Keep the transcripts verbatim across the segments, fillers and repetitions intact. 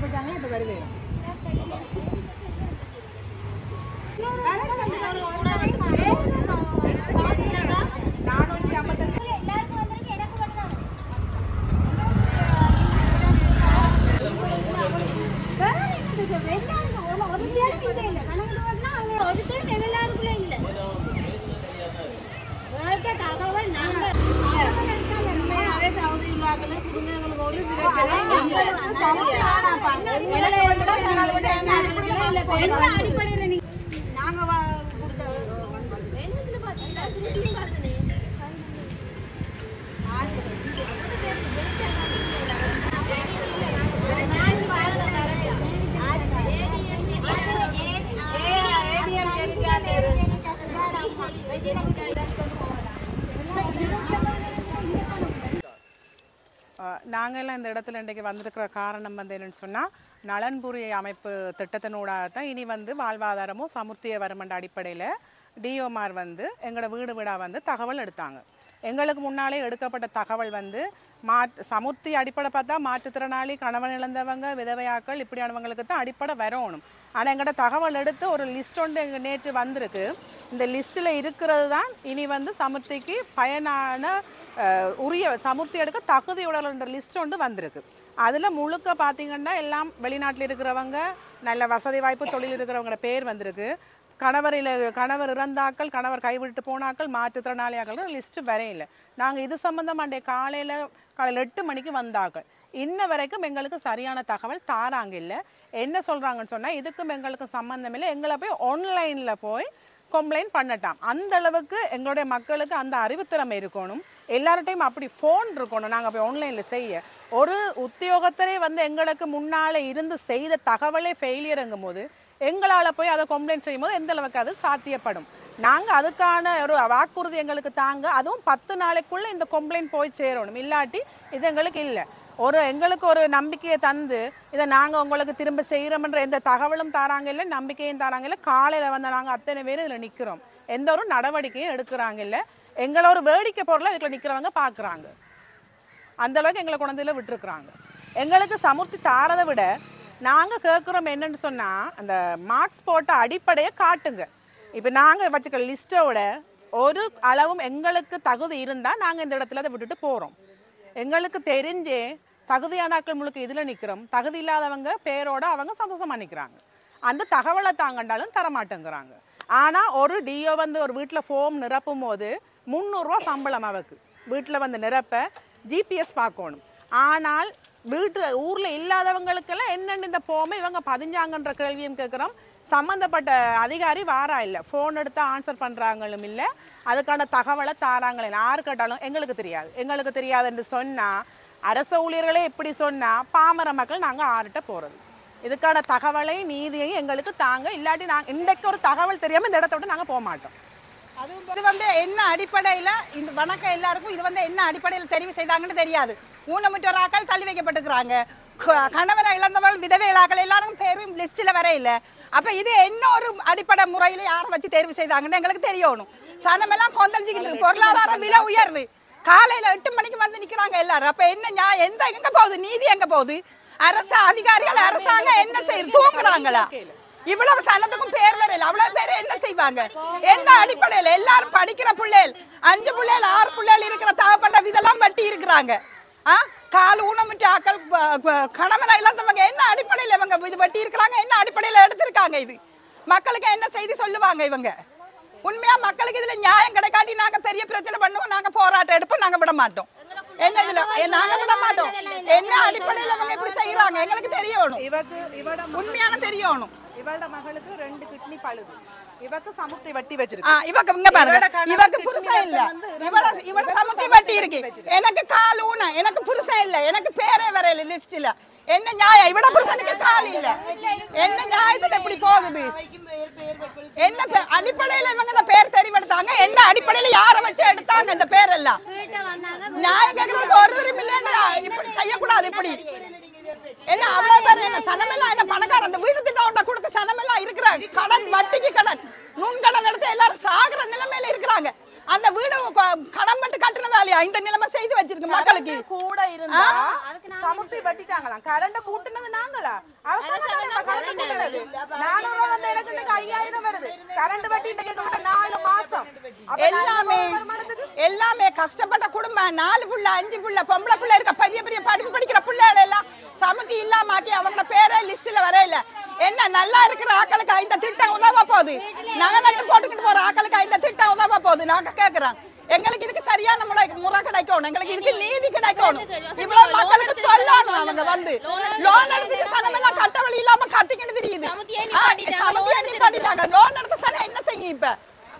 சொல்லிட்டாங்க அது வருவேன் நானூற்றி ஐம்பத்தஞ்சு அடிப்படையில் நாங்க நாங்கள்லாம் இந்த இடத்துல இன்றைக்கு வந்திருக்கிற காரணம் வந்து என்னென்னு சொன்னால் நலன்புரி அமைப்பு திட்டத்தினூடாக தான் இனி வந்து வாழ்வாதாரமும் சமுர்த்திய வருமன்ற அடிப்படையில் டிஓமார் வந்து எங்களோட வீடு வீடாக வந்து தகவல் எடுத்தாங்க. எங்களுக்கு முன்னாலே எடுக்கப்பட்ட தகவல் வந்து மாட் சமுர்த்தி அடிப்படை பார்த்தா மாற்றுத்திறனாளி கணவன் இழந்தவங்க விதவையாக்கள் இப்படியானவங்களுக்கு தான் அடிப்படை வரணும். ஆனால் எங்களோட தகவல் எடுத்து ஒரு லிஸ்ட் ஒன்று எங்கள் நேற்று வந்திருக்கு. இந்த லிஸ்ட்டில் இருக்கிறது தான் இனி வந்து சமுர்த்திக்கு பயனான உரிய சமுர்த்தி எடுக்க தகுதியுடன்ற லிஸ்ட் ஒன்று வந்திருக்கு. அதில் முழுக்க பார்த்திங்கன்னா எல்லாம் வெளிநாட்டில் இருக்கிறவங்க நல்ல வசதி வாய்ப்பு தொழில் இருக்கிறவங்களோட பேர் வந்திருக்கு. கணவரில் கணவர் இறந்தாக்கள் கணவர் கைவிட்டு போனாக்கள் மாற்றுத்திறனாளியாக்கள் லிஸ்ட்டு வரையில்லை. நாங்கள் இது சம்மந்தமாண்டே காலையில் காலையில் எட்டு மணிக்கு வந்தாக்கள் இன்ன வரைக்கும் எங்களுக்கு சரியான தகவல் தாராங்க இல்லை. என்ன சொல்கிறாங்கன்னு சொன்னால் இதுக்கும் எங்களுக்கு சம்மந்தம் இல்லை, எங்களை போய் ஆன்லைனில் போய் கம்ப்ளைண்ட் பண்ணட்டாம். அந்த அளவுக்கு எங்களுடைய மக்களுக்கு அந்த அறிவுத்திறமை இருக்கணும், எல்லார்ட்டையும் அப்படி ஃபோன் இருக்கணும். நாங்கள் போய் ஆன்லைனில் செய்ய ஒரு உத்தியோகத்தரே வந்து எங்களுக்கு முன்னால் இருந்து செய்த தகவலே ஃபெயிலியருங்கும் போது எங்களால் போய் அதை கம்ப்ளைண்ட் செய்யும் போது எந்த அளவுக்கு அது சாத்தியப்படும். நாங்கள் அதுக்கான ஒரு வாக்குறுதி எங்களுக்கு தாங்க, அதுவும் பத்து நாளைக்குள்ளே இந்த கம்ப்ளைண்ட் போய் சேரணும், இல்லாட்டி இது எங்களுக்கு இல்லை. ஒரு எங்களுக்கு ஒரு நம்பிக்கையை தந்து இதை நாங்கள் உங்களுக்கு திரும்ப செய்கிறோம்ன்ற எந்த தகவலும் தாராங்க இல்லை, நம்பிக்கையும் தாராங்க இல்லை. காலையில் வந்து நாங்கள் அத்தனை பேர் இதில் நிற்கிறோம், எந்த ஒரு நடவடிக்கையும் எடுக்கிறாங்க இல்லை. எங்களை ஒரு வேடிக்கை பொருளை இதுக்குள்ள நிற்கிறவங்க பார்க்குறாங்க, அந்தளவுக்கு எங்களை குழந்தையில விட்டுருக்குறாங்க. எங்களுக்கு சமுர்த்தி தாரதை விட நாங்கள் கேட்குறோம் என்னன்னு சொன்னால் அந்த மார்க்ஸ் போட்ட அடிப்படையை காட்டுங்க. இப்போ நாங்கள் வச்சுக்க லிஸ்ட்டோட ஒரு அளவும் எங்களுக்கு தகுதி இருந்தால் நாங்கள் இந்த இடத்துல அதை விட்டுட்டு போகிறோம். எங்களுக்கு தெரிஞ்சே தகுதியானாக்கள் முழுக்க இதில் நிற்கிறோம், தகுதி இல்லாதவங்க பேரோட அவங்க சந்தோஷமாக நிற்கிறாங்க. அந்த தகவலை தாங்கண்டாலும் தரமாட்டேங்கிறாங்க. ஆனால் ஒரு டிஓ வந்து ஒரு வீட்டில் ஃபோம் நிரப்பும் போது முந்நூறுரூவா சம்பளம் அவருக்கு வீட்டில் வந்து நிரப்ப ஜிபிஎஸ் பார்க்கணும். ஆனால் வீட்டு ஊரில் இல்லாதவங்களுக்கெல்லாம் என்னென்னு இந்த ஃபோமை இவங்க பதிஞ்சாங்கன்ற கேள்வியும் கேட்குறோம். சம்மந்தப்பட்ட அதிகாரி வாரா இல்லை, ஃபோன் எடுத்து ஆன்சர் பண்ணுறாங்களும் இல்லை, அதுக்கான தகவலை தாராங்களும் இல்லை. யாரு கேட்டாலும் எங்களுக்கு தெரியாது எங்களுக்கு தெரியாதுன்னு சொன்னால் அரசு ஊழியர்களே இப்படி சொன்னால் பாமர மக்கள் நாங்கள் ஆறுட்ட போகிறது. இதுக்கான தகவலை நீதியையும் எங்களுக்கு தாங்க, இல்லாட்டி நாங்கள் இன்றைக்கு ஒரு தகவல் தெரியாமல் இந்த இடத்த விட்டு நாங்கள் போக மாட்டோம். இது வந்து என்ன அடிப்படையில் இந்த வணக்கம் எல்லாருக்கும் இது வந்து என்ன அடிப்படையில் தெரிவு செய்தாங்கன்னு தெரியாது. ஊனமுற்றோராக்கள் தள்ளி வைக்கப்பட்டுக்கிறாங்க, கணவரை இழந்தவர்கள் விதவைகளாக்கள் எல்லாரும் பேரும் லிஸ்ட்டில் வர இல்லை. அப்போ இது என்ன ஒரு அடிப்படை முறையில் யாரை வச்சு தேர்வு செய்தாங்கன்னு எங்களுக்கு தெரியணும். சனமெல்லாம் கொந்தளிச்சுக்கிட்டு பொருளாதார விலை உயர்வு, காலையில் எட்டு மணிக்கு வந்து நிற்கிறாங்க எல்லாரும். அப்போ என்ன நியாயம், எந்த எங்கே போகுது நீதி, எங்கே போகுது அரசு அதிகாரிகள் அரசாங்கம் என்ன செய்யுது, தூங்குறாங்களா? இவ்வளவு சனத்துக்கும் பேர் வரல, அவ்வளவு பேர் என்ன செய்வாங்க? எந்த அடிப்படையில் எல்லாரும் படிக்கிற பிள்ளைகள் அஞ்சு பிள்ளைகள் ஆறு பிள்ளைகள் இருக்கிற தகப்பட்ட இதெல்லாம் வட்டி இருக்கிறாங்க. ஆ கால் ஊனமுற்ற ஆக்கள் கணவனை இழந்தவங்க என்ன அடிப்படையில் இவங்க இது வட்டி இருக்கிறாங்க, என்ன அடிப்படையில் எடுத்திருக்காங்க? இது மக்களுக்கு என்ன செய்தி சொல்லுவாங்க இவங்க? உண்மையா மக்களுக்கு இதுல நியாயம் கிடைக்காட்டி நாங்க பெரிய பிரச்சனை பண்ணுவோம், நாங்க போராட்டம் எடுப்போம், நாங்க விட மாட்டோம். என்ன இதுல நாங்க விட மாட்டோம். என்ன அடிப்படையில் அவங்க எப்படி செய்யறாங்க எங்களுக்கு தெரியணும், உண்மையான தெரியணும். இவளோட மகளுக்கு ரெண்டு கிட்னி பழுது, இவக்கு சமுர்த்தி வட்டி வச்சிருக்கு. இவக்கு இங்க பாருங்க, இவக்கு புருஷன் இல்ல, இவள இவள சமுர்த்தி வட்டி இருக்கு. எனக்கு கால் ஊன, எனக்கு புருஷன் இல்ல, எனக்கு பேரே வரையில லிஸ்ட்ல. என்ன நியாயம்? இவட புருஷனுக்கு கால் இல்ல, என்ன நியாயத்துல இப்படி போகுது? என்ன அடிப்படையில இவங்க இந்த பேர் தெரிவெடுத்தாங்க, என்ன அடிப்படையில யாரை வச்சு எடுத்தாங்க இந்த பேர் எல்லாம்? நியாயம் கேட்கறதுக்கு ஒரு உரிமை இல்லைன்னு இப்படி செய்யக்கூடாது. இப்படி என்ன அவ்வளவு பேர் என்ன சனமெல்லாம் என்ன பணக்கார அந்த வீடு திட்டம் கொடுத்து சனமெல்லாம் இருக்கிற கடன் வட்டிக்கு கடன் நுண் கடன் எடுத்து எல்லாரும் சாகுற நிலைமையில இருக்கிறாங்க. அந்த வீடு கடன் பட்டு கட்டின வேலையா இந்த நிலைமை செய்து வச்சிருக்கு மக்களுக்கு. கூட இருந்தா சமுர்த்தி வட்டிட்டாங்களாம், கரண்ட கூட்டுனது நாங்களா? இல்லையா? அரசாங்கம் தானே நம்ம கரண்ட் கொடுக்கிறது. நானூறு ரூபாய் வந்த இடத்துக்கு ஐயாயிரம் வருது. கரண்ட் வட்டி இன்னைக்கு நாலு மாசம். எல்லாமே எல்லாமே கஷ்டப்பட்ட குடும்பம், நாலு புள்ள அஞ்சு புள்ள பொம்பளை பிள்ளை இருக்க பெரிய பெரிய படிப்பு படிக்கிற பிள்ளைகள் எல்லாம் சமத்தி இல்லாம ஆக்கி அவங்களோட பேரே லிஸ்ட்ல வரையில. என்ன நல்லா இருக்கிற ஆக்களுக்கு இந்த திட்டம் உதவ போகுது, நகை நட்டு போட்டுக்கிட்டு போற ஆக்களுக்கு இந்த திட்டம் உதவ போகுது. நாங்க கேக்குறோம், எங்களுக்கு இதுக்கு சரியான முறை முறை கிடைக்கணும், எங்களுக்கு இதுக்கு நீதி கிடைக்கணும். இவ்வளவு மக்களுக்கு சொல்லணும். அவங்க வந்து லோன் எடுத்து சனம் எல்லாம் கட்ட வழி இல்லாம கத்திக்கிட்டு தெரியுது. லோன் எடுத்த சனம் என்ன செய்யும் இப்ப?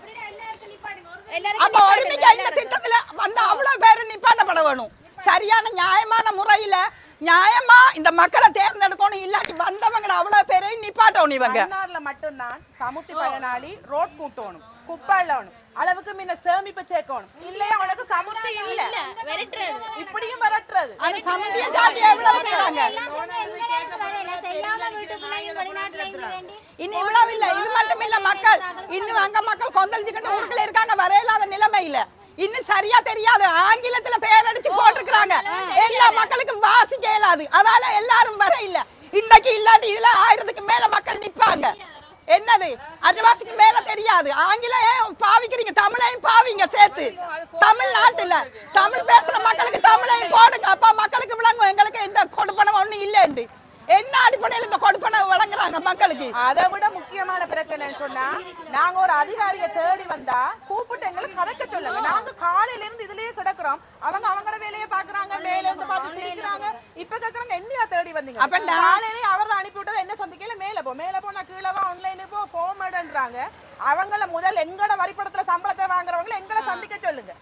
அப்ப ஒருமிக்க இந்த திட்டத்துல வந்து அவ்வளவு பேரு நிப்பாட்டப்பட வேணும். சரியான நியாயமான முறையில நியாயமா இந்த மக்களை தேர்ந்தெடுக்கணும். இல்லாட்டி வந்தவங்க அவ்வளவு பேரையும் நிப்பாட்டணும். இவங்க மட்டும்தான் சமுத்தி பயனாளி ரோட் கூட்டணும், குப்பாளணும், அளவுக்கு முன்ன சேமிப்பு சேர்க்கணும். இல்லையா உனக்கு சமுத்தி இல்ல, விரட்டுறது, இப்படியும் விரட்டுறது. அந்த சமுத்திய ஜாதி எவ்வளவு செய்றாங்க? இன்னும் இவ்வளவு இல்ல. இது மட்டும் இல்ல, மக்கள் இன்னும் அங்க மக்கள் கொந்தளிச்சுக்கிட்டு ஊருக்குள்ள இருக்காங்க, வரையில்லாத நிலைமையில. இன்னும் சரியா தெரியாது, ஆங்கிலத்துல பேர் அடிச்சு போட்டிருக்காங்க. எல்லா மக்களுக்கும் வாசிக்க இயலாது, அதால எல்லாரும் வர இல்ல. இன்னைக்கு இல்லாட்டி இதுல ஆயிரத்துக்கு மேல மக்கள் நிப்பாங்க. என்னது அஞ்சவாசிக்கு மேல தெரியாது, ஆங்கிலம் ஏன் பாவிக்கிறீங்க, தமிழையும் பாவிங்க சேர்த்து. தமிழ்நாட்டுல தமிழ் பேசுற மக்களுக்கு தமிழையும் போடுங்க, அப்ப மக்களுக்கு விளங்கும் எங்களுக்கு எந்த கொடுப்பனம் ஒண்ணு இல்லைன்னு. என்ன அடிப்படையில் இந்த கொடுப்பனம் வழங்குறாங்க மக்களுக்கு? அதை விட முக்கியமான பிரச்சனை சொன்னா, நாங்க ஒரு அதிகாரியை தேடி வந்தா கூப்பிட்டு எங்களுக்கு கதைக்க சொல்லுங்க. நாங்க காலையில இருந்து இதுலயே கிடக்குறோம், அவங்க அவங்களோட வேலையை பாக்குறாங்க, மேல இருந்து பார்த்து சிரிக்கிறாங்க. இப்ப கேக்குறாங்க என்னையா தேடி வந்தீங்க? அப்ப காலையிலேயே அவர் தான் அனுப்பி விட்டது. என்ன சந்திக்கல, மேல போ மேல போனா கீழே வா, ஆன்லைனு போ, ஃபோம் எடுன்றாங்க. அவங்கள முதல் எங்கட வரிப்படத்துல சம்பளத்தை வாங்குறவங்களை எங்களை சந்திக்க சொல்லுங்க.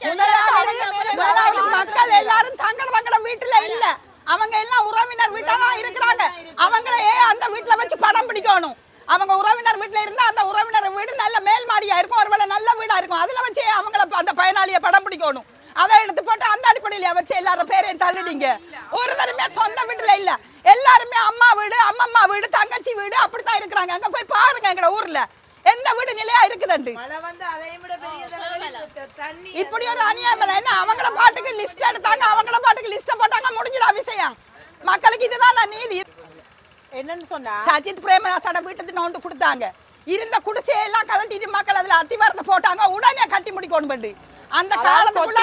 மக்கள் எல்லாரும் தங்கட தங்கட வீட்டுல இல்ல, அவங்க எல்லாம் உறவினர் வீட்டெல்லாம் இருக்கிறாங்க. அவங்கள ஏன் அந்த வீட்டுல வச்சு படம் பிடிக்கணும்? அவங்க உறவினர் வீட்டுல இருந்தா அந்த உறவினர் வீடு நல்ல மேல் மாடியா இருக்கும், ஒருவேளை நல்ல வீடா இருக்கும், அதுல வச்சு அவங்கள அந்த பயனாளிய படம் பிடிக்கணும். அதை எடுத்து போட்டு அந்த அடிப்படையில வச்சு எல்லாரும் பேரையும் தள்ளிடுங்க. ஒரு தருமே சொந்த வீட்டுல இல்ல, எல்லாருமே அம்மா வீடு, அம்மம்மா வீடு, தங்கச்சி வீடு அப்படித்தான் இருக்கிறாங்க. அங்க போய் பாருங்க எங்க ஊர்ல எந்த வீடு நிலையா இருக்குதுண்டு. இப்படி ஒரு அநியாயம் என்ன? அவங்கள பாட்டுக்கு லிஸ்ட் எடுத்தாங்க, அவங்கள பாட்டுக்கு லிஸ்ட் போட்டாங்க, முடிஞ்சிட விஷயம். மக்களுக்கு இதுதான் நீதி. என்னன்னு சொன்னா, சஜித் பிரேமதாசோட வீட்டுக்கு நோண்டு கொடுத்தாங்க, இருந்த குடிசையெல்லாம் கலட்டிட்டு மக்கள் அதுல அத்திவாரத்தை போட்டாங்க, உடனே கட்டி முடிக்கணும். அந்த காலத்துக்குள்ள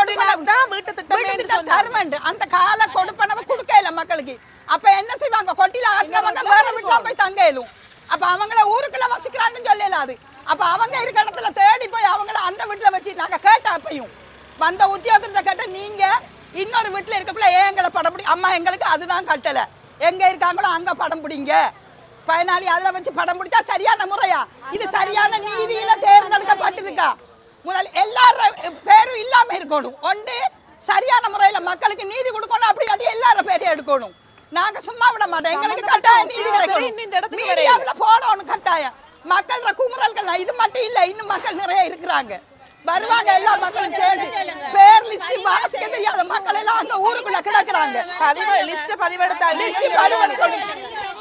அந்த கால கொடுப்பனவை கொடுக்கல மக்களுக்கு. அப்ப என்ன செய்வாங்க? கொட்டில ஆட்டினவங்க வேற வீட்டுல போய் தங்க இயலும். அப்ப அவங்கள ஊருக்குள்ள வசிக்கிறான்னு சொல்லலாது. அப்ப அவங்க இருக்க இடத்துல தேடி போய் அவங்கள அந்த வீட்டுல வச்சு நாங்க கேட்ட அப்பையும் வந்த உத்தியோகத்தை கேட்ட, நீங்க இன்னொரு வீட்டுல இருக்கக்குள்ள ஏன் எங்களை படம் பிடி, அம்மா எங்களுக்கு அதுதான் கட்டல, எங்க இருக்காங்களோ அங்க படம் பிடிங்க, பயனாளி அதுல வச்சு படம் பிடிச்சா சரியான முறையா? இது சரியான நீதியில தேர்ந்தெடுக்கப்பட்டிருக்கா? முதல் எல்லாரும் பேரும் இல்லாம இருக்கணும். ஒன்று சரியான முறையில மக்களுக்கு நீதி கொடுக்கணும், அப்படி காட்டி எல்லாரும் பேரையும் எடுக்கணும். நாங்க சும்மா விட மாட்டோம், எங்களுக்கு கட்டாயம் நீதி கிடைக்கணும், மீடியாவுல போடணும் கட்டாயம். மக்களோட குமுறல்கள் இது மட்டும் இல்ல, இன்னும் மக்கள் நிறைய இருக்கிறாங்க, வருவாங்க. எல்லா மக்களும் சேர்ந்து பேர் லிஸ்ட் வாசிக்க தெரியாத மக்கள் எல்லாம் அந்த ஊருக்குள்ள கிடக்குறாங்க. லிஸ்ட் பதிவெடுத்தா லிஸ்ட் பதிவெடுக்கணும்.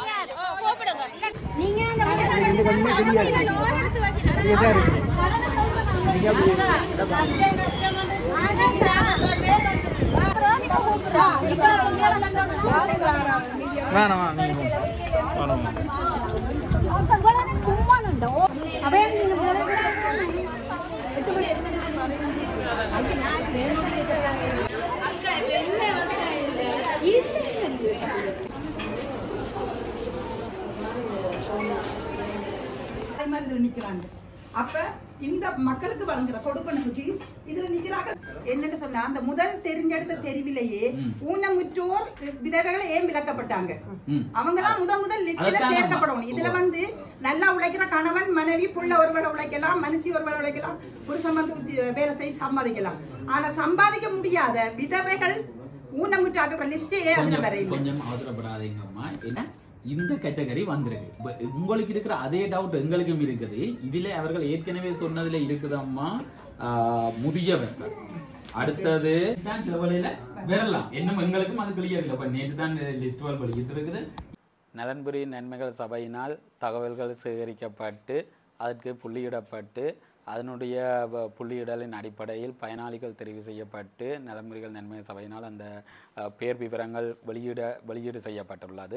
நிக்கிறாங்க. அப்ப இந்த மக்களுக்கு வழங்குற கொடுப்பனவுக்கு இதுல நிக்கிறாங்க. என்னன்னு சொன்னா, அந்த முதல் தெரிஞ்செடுத்த தெரிவிலேயே ஊனமுற்றோர் விதவைகளை ஏன் விலக்கப்பட்டாங்க? அவங்கதான் முதல் முதல் லிஸ்ட்ல சேர்க்கப்படணும். இதுல வந்து நல்லா உழைக்கிற கணவன் மனைவி புள்ள ஒருவேளை உழைக்கலாம், மனுஷி ஒருவேளை உழைக்கலாம், புருஷன் வந்து வேலை செய்து சம்பாதிக்கலாம். ஆனா சம்பாதிக்க முடியாத விதவைகள் ஊனமுற்றாக லிஸ்டே அதுல வரையும். கொஞ்சம் அவசரப்படாதீங்கம்மா. என்ன இந்த கேட்டகரி வந்திருக்கு, உங்களுக்கு இருக்கிற அதே டவுட் எங்களுக்கும் இருக்குது. இதுல அவர்கள் ஏற்கனவே சொன்னதுல இருக்குதம்மா, முதியவர்கள். அடுத்தது வரலாம், இன்னும் எங்களுக்கும் அது கிளியர் இல்லை. நேற்று தான் லிஸ்ட் வெளியிட்டு இருக்குது. நலன்புரி நன்மைகள் சபையினால் தகவல்கள் சேகரிக்கப்பட்டு அதற்கு புள்ளியிடப்பட்டு அதனுடைய புள்ளியிடலின் அடிப்படையில் பயனாளிகள் தெரிவு செய்யப்பட்டு நலன்புரிகள் நன்மை சபையினால் அந்த பேர் விவரங்கள் வெளியிட வெளியீடு செய்யப்பட்டுள்ளது.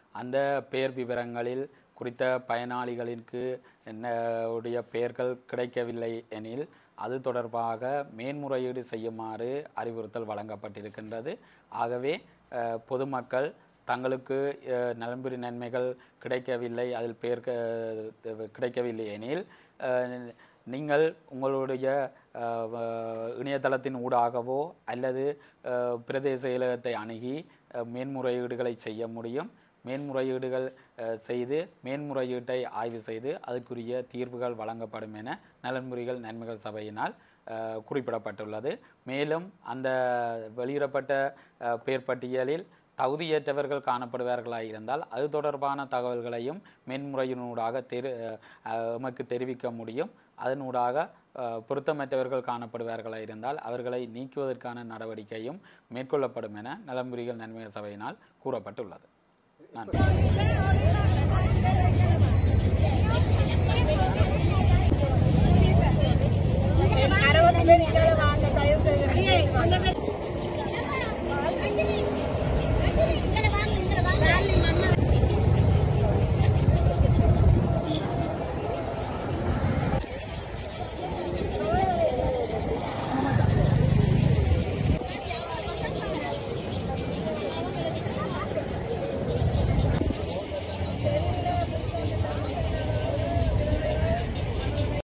அந்த பெயர் விவரங்களில் குறித்த பயனாளிகளுக்கு என்ன உடைய பெயர்கள் கிடைக்கவில்லை எனில் அது தொடர்பாக மேன்முறையீடு செய்யுமாறு அறிவுறுத்தல் வழங்கப்பட்டிருக்கின்றது. ஆகவே பொதுமக்கள் தங்களுக்கு நலன்புரி நன்மைகள் கிடைக்கவில்லை, அதில் பெயர் கிடைக்கவில்லை எனில் நீங்கள் உங்களுடைய இணையதளத்தின் ஊடாகவோ அல்லது பிரதேச செயலகத்தை அணுகி மேன்முறையீடுகளை செய்ய முடியும். மேன்முறையீடுகள் செய்து மேன்முறையீட்டை ஆய்வு செய்து அதற்குரிய தீர்வுகள் வழங்கப்படும் என நலன்புரிகள் நன்மைகள் சபையினால் குறிப்பிடப்பட்டுள்ளது. மேலும் அந்த வெளியிடப்பட்ட பெயர் பட்டியலில் தகுதியேற்றவர்கள் காணப்படுவார்களாக இருந்தால் அது தொடர்பான தகவல்களையும் மேன்முறையினூடாக தெரி எமக்கு தெரிவிக்க முடியும். அதனூடாக பொருத்தமற்றவர்கள் காணப்படுவார்களாக இருந்தால் அவர்களை நீக்குவதற்கான நடவடிக்கையும் மேற்கொள்ளப்படும் என நலன்புரிகள் நன்மைகள் சபையினால் கூறப்பட்டுள்ளது. நன்றி.